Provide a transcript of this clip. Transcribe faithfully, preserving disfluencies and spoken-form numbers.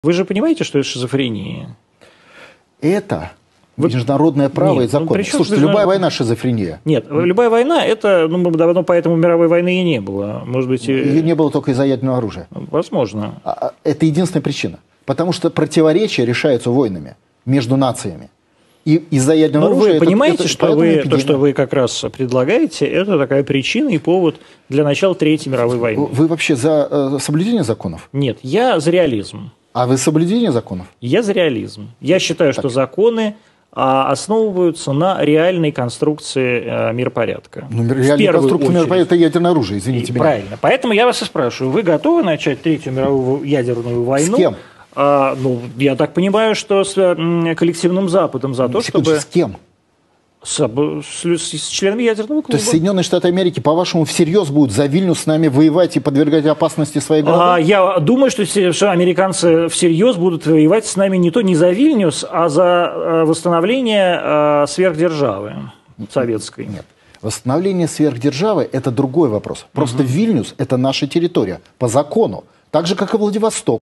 Вы же понимаете, что это шизофрения? Это Вы... международное право Нет, и закон. Ну, Слушайте, международ... любая война шизофрения. Нет, любая война, это, ну, давно поэтому мировой войны и не было. Может быть, Ее не было только из-за ядерного оружия. Возможно. Это единственная причина. Потому что противоречия решаются войнами между нациями. И из-за ядерного Но оружия... вы это, понимаете, это, что вы, то, что вы как раз предлагаете, это такая причина и повод для начала Третьей мировой войны. Вы вообще за э, соблюдение законов? Нет, я за реализм. А вы соблюдение законов? Я за реализм. Я считаю, так. что законы а, основываются на реальной конструкции а, миропорядка. Ну, реальная конструкция миропорядка – это ядерное оружие, извините и, меня. Правильно. Поэтому я вас и спрашиваю, вы готовы начать Третью мировую ядерную войну? С кем? А, ну, я так понимаю, что с м, коллективным Западом за то, чтобы... С кем? С, с, с членами ядерного клуба. То есть Соединенные Штаты Америки, по-вашему, всерьез будут за Вильнюс с нами воевать и подвергать опасности свои города? А, я думаю, что, что американцы всерьез будут воевать с нами не то не за Вильнюс, а за восстановление а, сверхдержавы советской. Нет. Восстановление сверхдержавы – это другой вопрос. Просто угу. Вильнюс – это наша территория по закону. Так же, как и Владивосток.